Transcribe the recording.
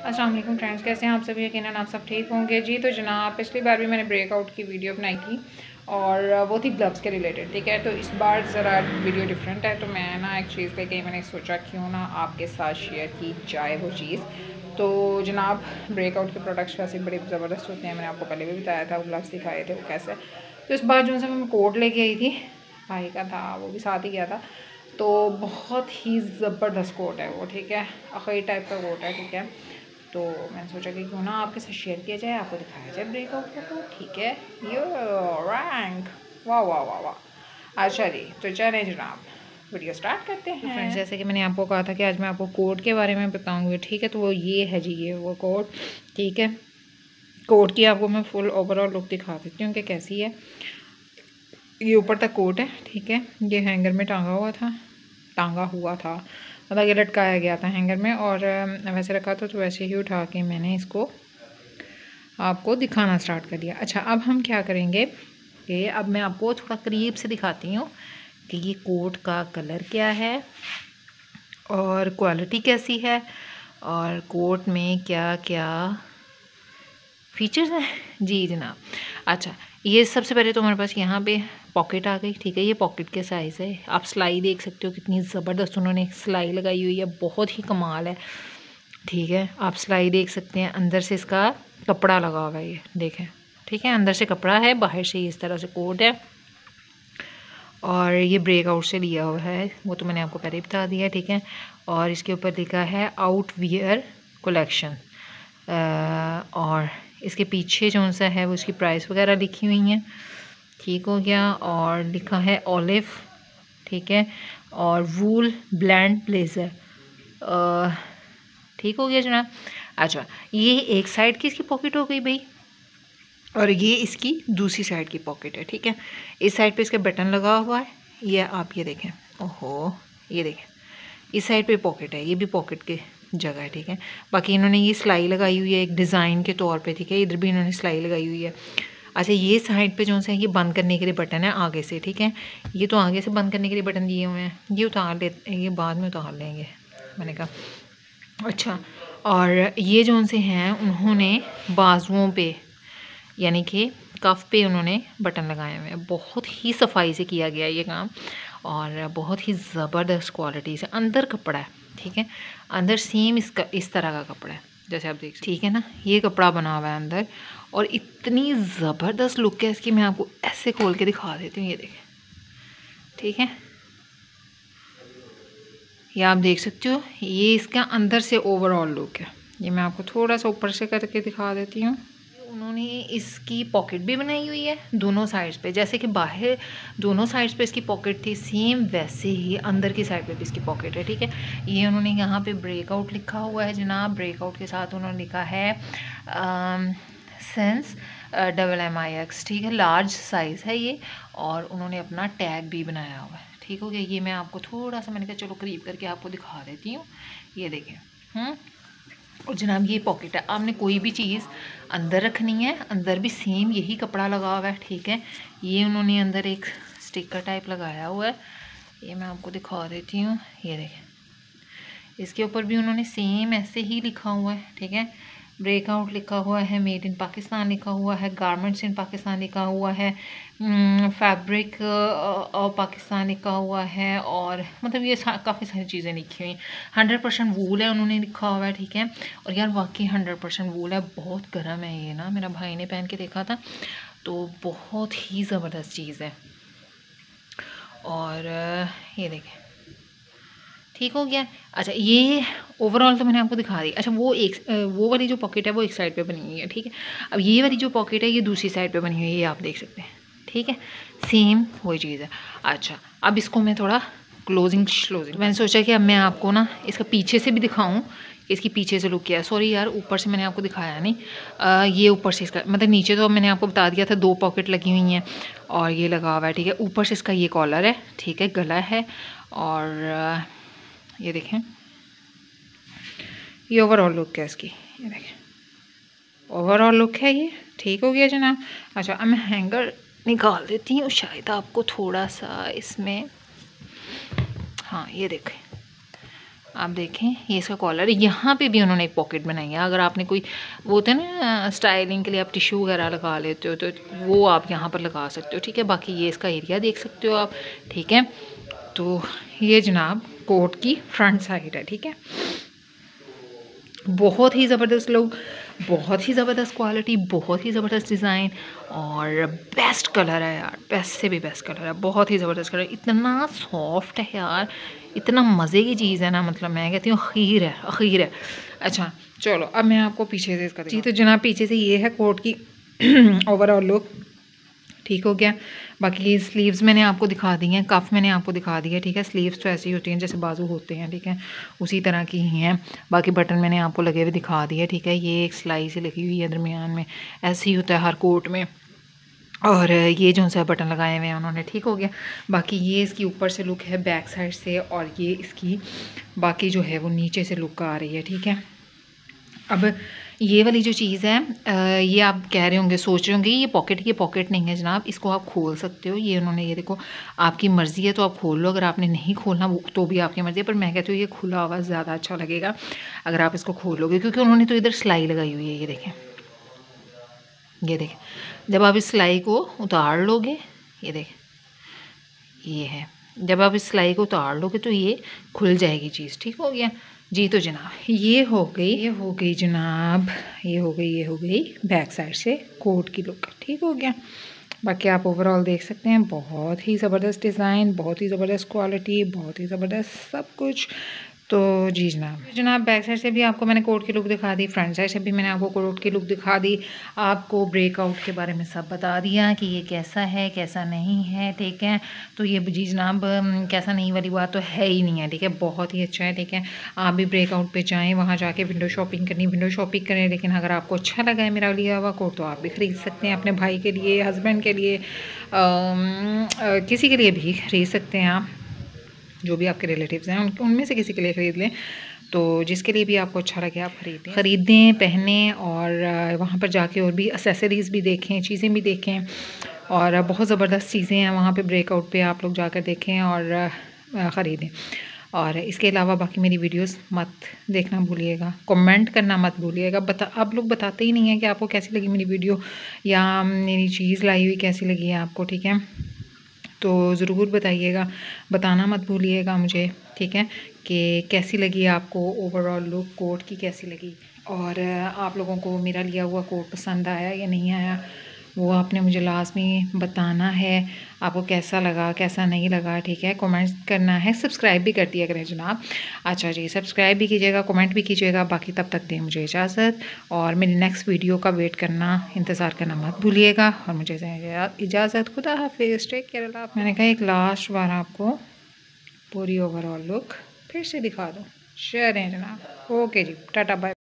अस्सलाम वालेकुम फ्रेंड्स, कैसे हैं आप सभी? यकीनन आप सब ठीक होंगे जी। तो जनाब, पिछली बार भी मैंने ब्रेकआउट की वीडियो बनाई थी और वो थी ग्लव्स के रिलेटेड, ठीक है। तो इस बार ज़रा वीडियो डिफरेंट है, तो मैं ना एक चीज़ लेके मैंने सोचा क्यों ना आपके साथ शेयर की जाए वो चीज़। तो जनाब, ब्रेकआउट के प्रोडक्ट्स वैसे बड़े ज़बरदस्त होते हैं, मैंने आपको पहले भी बताया था, ग्लव्स दिखाए थे वो कैसे। तो इस बार जो मैं कोट लेके आई थी, भाई का था, वो भी साथ ही गया था। तो बहुत ही ज़बरदस्त कोट है वो, ठीक है, अखई टाइप का कोट है, ठीक है। तो मैंने सोचा कि क्यों ना आपके साथ शेयर किया जाए, आपको दिखाया जाए ब्रेकआउट का कोट, ठीक है। यो रैंक, वाह वाह वाह वाह। अच्छा जी, तो चलें जनाब, वीडियो स्टार्ट करते हैं। तो फ्रेंड्स, जैसे कि मैंने आपको कहा था कि आज मैं आपको कोट के बारे में बताऊंगी, ठीक है। तो वो ये है जी, ये वो कोट, ठीक है। कोट की आपको मैं फुल ओवरऑल लुक दिखा देती हूँ कि कैसी है। ये ऊपर तक कोट है, ठीक है। ये हैंगर में टांगा हुआ था, मतलब ये लटकाया गया था हैंगर में, और वैसे रखा था, तो वैसे ही उठा के मैंने इसको आपको दिखाना स्टार्ट कर दिया। अच्छा, अब हम क्या करेंगे कि अब मैं आपको थोड़ा करीब से दिखाती हूँ कि ये कोट का कलर क्या है और क्वालिटी कैसी है और कोट में क्या क्या फीचर्स हैं जी जनाब। अच्छा, ये सबसे पहले तो हमारे पास यहाँ पे पॉकेट आ गई, ठीक है। ये पॉकेट के साइज़ है, आप सिलाई देख सकते हो कितनी ज़बरदस्त उन्होंने सिलाई लगाई हुई है, बहुत ही कमाल है, ठीक है। आप सिलाई देख सकते हैं, अंदर से इसका कपड़ा लगा हुआ है, ये देखें, ठीक है। अंदर से कपड़ा है, बाहर से इस तरह से कोट है, और ये ब्रेकआउट से लिया हुआ है, वो तो मैंने आपको पहले ही बता दिया, ठीक है। और इसके ऊपर लिखा है आउटवियर कलेक्शन, और इसके पीछे जो सा है वो इसकी प्राइस वगैरह लिखी हुई हैं, ठीक हो गया। और लिखा है ऑलिव, ठीक है, और वूल ब्लेंड ब्लेज़र, ठीक हो गया जनाब। अच्छा, ये एक साइड की इसकी पॉकेट हो गई भाई, और ये इसकी दूसरी साइड की पॉकेट है, ठीक है। इस साइड पे इसका बटन लगा हुआ है, ये आप ये देखें, ओहो ये देखें, इस साइड पे पॉकेट है, ये भी पॉकेट की जगह है, ठीक है। बाकी इन्होंने ये सिलाई लगाई हुई है एक डिज़ाइन के तौर पे, ठीक है। इधर भी इन्होंने सिलाई लगाई हुई है। अच्छा, ये साइड पे जो सा है ये बंद करने के लिए बटन है आगे से, ठीक है। ये तो आगे से बंद करने के लिए बटन दिए हुए हैं, ये उतार लेते, ये बाद में उतार लेंगे, मैंने कहा। अच्छा, और ये जो से हैं उन्होंने बाजुओं पे यानी कि कफ पे उन्होंने बटन लगाए हुए हैं, बहुत ही सफाई से किया गया ये काम, और बहुत ही ज़बरदस्त क्वालिटी से अंदर कपड़ा है, ठीक है। अंदर सेम इसका इस तरह का कपड़ा है, जैसे आप देख सकते, ठीक है ना। ये कपड़ा बना हुआ है अंदर, और इतनी ज़बरदस्त लुक है इसकी, मैं आपको ऐसे खोल के दिखा देती हूँ, ये देखें, ठीक है। ये आप देख सकते हो, ये इसका अंदर से ओवरऑल लुक है। ये मैं आपको थोड़ा सा ऊपर से करके दिखा देती हूँ। उन्होंने इसकी पॉकेट भी बनाई हुई है दोनों साइड्स पे, जैसे कि बाहर दोनों साइड्स पे इसकी पॉकेट थी, सेम वैसे ही अंदर की साइड पे भी इसकी पॉकेट है, ठीक है। ये उन्होंने यहाँ पे ब्रेकआउट लिखा हुआ है जनाब, ब्रेकआउट के साथ उन्होंने लिखा है सेंस MIX, ठीक है, लार्ज साइज़ है ये, और उन्होंने अपना टैग भी बनाया हुआ है, ठीक हो गया। ये मैं आपको थोड़ा सा, मैंने कहा चलो करीब करके आपको दिखा देती हूँ, ये देखें। और जनाब, ये पॉकेट है, आपने कोई भी चीज़ अंदर रखनी है, अंदर भी सेम यही कपड़ा लगा हुआ है, ठीक है। ये उन्होंने अंदर एक स्टिकर टाइप लगाया हुआ है, ये मैं आपको दिखा देती हूँ, ये देखें, इसके ऊपर भी उन्होंने सेम ऐसे ही लिखा हुआ है, ठीक है। ब्रेकआउट लिखा हुआ है, मेड इन पाकिस्तान लिखा हुआ है, गारमेंट्स इन पाकिस्तान लिखा हुआ है, फैब्रिक पाकिस्तान लिखा हुआ है, और मतलब ये काफ़ी सारी चीज़ें लिखी हुई हैं। 100% वूल है उन्होंने लिखा हुआ है, ठीक है। और यार वाकई 100% वूल है, बहुत गर्म है ये ना, मेरा भाई ने पहन के देखा था, तो बहुत ही ज़बरदस्त चीज़ है। और ये देखें, ठीक हो गया। अच्छा, ये ओवरऑल तो मैंने आपको दिखा दी। अच्छा, वो वाली जो पॉकेट है वो एक साइड पे बनी हुई है, ठीक है। अब ये वाली जो पॉकेट है ये दूसरी साइड पे बनी हुई है, ये आप देख सकते हैं, ठीक है, सेम वही चीज़ है। अच्छा, अब इसको मैं थोड़ा क्लोजिंग मैंने सोचा कि अब मैं आपको ना इसका पीछे से भी दिखाऊँ, इसकी पीछे से लुक किया। सॉरी यार, ऊपर से मैंने आपको दिखाया नहीं, ये ऊपर से इसका मतलब, नीचे तो मैंने आपको बता दिया था 2 पॉकेट लगी हुई हैं और ये लगा हुआ है, ठीक है। ऊपर से इसका ये कॉलर है, ठीक है, गला है, और ये देखें, ये ओवरऑल लुक है इसकी, ये देखें ओवरऑल लुक है ये, ठीक हो गया जनाब। अच्छा, अब मैं हैंगर निकाल देती हूँ, शायद आपको थोड़ा सा इसमें, हाँ ये देखें, आप देखें ये इसका कॉलर है, यहाँ पे भी उन्होंने एक पॉकेट बनाई है। अगर आपने कोई वो होता है ना स्टाइलिंग के लिए आप टिश्यू वगैरह लगा लेते हो तो वो आप यहाँ पर लगा सकते हो, ठीक है। बाकी ये इसका एरिया देख सकते हो आप, ठीक है। तो ये जनाब कोट की फ्रंट साइड है, ठीक है। बहुत ही ज़बरदस्त लुक, बहुत ही ज़बरदस्त क्वालिटी, बहुत ही ज़बरदस्त डिज़ाइन और बेस्ट कलर है यार, बेस्ट से भी बेस्ट कलर है, बहुत ही ज़बरदस्त कलर, इतना सॉफ्ट है यार, इतना मज़े की चीज़ है ना, मतलब मैं कहती हूँ अखीर है, अखीर है। अच्छा चलो अब मैं आपको पीछे से इसका जी, तो जनाब पीछे से ये है कोट की ओवरऑल लुक, ठीक हो गया। बाकी स्लीव्स मैंने आपको दिखा दी हैं, कफ मैंने आपको दिखा दी है, ठीक है। स्लीव्स तो ऐसी होती हैं जैसे बाजू होते हैं, ठीक है, उसी तरह की ही हैं। बाकी बटन मैंने आपको लगे हुए दिखा दिए, ठीक है। ये एक सिलाई से लगी हुई है दरमियान में, ऐसे ही होता है हर कोट में। और ये जो सा बटन लगाए हुए हैं उन्होंने, ठीक हो गया। बाकी ये इसकी ऊपर से लुक है बैक साइड से, और ये इसकी बाकी जो है वो नीचे से लुक आ रही है, ठीक है। अब ये वाली जो चीज़ है ये आप कह रहे होंगे, सोच रहे होंगे ये पॉकेट नहीं है जनाब, इसको आप खोल सकते हो। ये उन्होंने, ये देखो आपकी मर्ज़ी है तो आप खोल लो, अगर आपने नहीं खोलना वो तो भी आपकी मर्ज़ी है, पर मैं कहती हूँ ये खुला हुआ ज़्यादा अच्छा लगेगा अगर आप इसको खोलोगे, क्योंकि उन्होंने तो इधर सिलाई लगाई हुई है, ये देखें, ये देखें। जब आप इस सिलाई को उतार लोगे, ये देखें, ये है, जब आप इस सिलाई को उतार लोगे तो ये खुल जाएगी चीज़, ठीक हो गया जी। तो जनाब ये हो गई जनाब, ये हो गई बैक साइड से कोट की लुक, ठीक हो गया। बाकी आप ओवरऑल देख सकते हैं, बहुत ही ज़बरदस्त डिज़ाइन, बहुत ही ज़बरदस्त क्वालिटी, बहुत ही ज़बरदस्त सब कुछ। तो जी जनाब बैक साइड से भी आपको मैंने कोट की लुक दिखा दी, फ्रंट साइड से भी मैंने आपको कोट की लुक दिखा दी, आपको ब्रेकआउट के बारे में सब बता दिया कि ये कैसा है कैसा नहीं है, ठीक है। तो ये जी जनाब कैसा नहीं वाली बात तो है ही नहीं है, ठीक है, बहुत ही अच्छा है, ठीक है। आप भी ब्रेकआउट पे जाएँ, वहाँ जाके विंडो शॉपिंग करनी विंडो शॉपिंग करें, लेकिन अगर आपको अच्छा लगा है मेरा लिया हुआ कोट तो आप भी ख़रीद सकते हैं, अपने भाई के लिए, हस्बैंड के लिए, किसी के लिए भी ख़रीद सकते हैं आप, जो भी आपके रिलेटिव्स हैं उनमें से किसी के लिए ख़रीद लें। तो जिसके लिए भी आपको अच्छा लगे आप ख़रीदें, पहनें, और वहाँ पर जाके और भी एक्सेसरीज़ भी देखें, चीज़ें भी देखें, और बहुत ज़बरदस्त चीज़ें हैं वहाँ पे ब्रेकआउट पे, आप लोग जाकर देखें और ख़रीदें। और इसके अलावा बाकी मेरी वीडियोस मत देखना भूलिएगा, कमेंट करना मत भूलिएगा। आप लोग बताते ही नहीं हैं कि आपको कैसी लगी मेरी वीडियो या मेरी चीज़ लाई हुई कैसी लगी है आपको, ठीक है। तो ज़रूर बताइएगा, बताना मत भूलिएगा मुझे, ठीक है, कि कैसी लगी आपको ओवरऑल लुक कोट की, कैसी लगी, और आप लोगों को मेरा लिया हुआ कोट पसंद आया या नहीं आया वो आपने मुझे लाज़मी बताना है, आपको कैसा लगा कैसा नहीं लगा, ठीक है। कमेंट्स करना है, सब्सक्राइब भी कर दिया करें जनाब। अच्छा जी, सब्सक्राइब भी कीजिएगा, कमेंट भी कीजिएगा। बाकी तब तक दें मुझे इजाज़त, और मेरी नेक्स्ट वीडियो का वेट करना, इंतज़ार करना मत भूलिएगा, और मुझे इजाज़त, खुदा हाफिज़, टेक केयर। मैंने कहा एक लास्ट बार आपको पूरी ओवरऑल लुक फिर से दिखा दूँ, शेयर है जनाब। Okay ji, tata bye.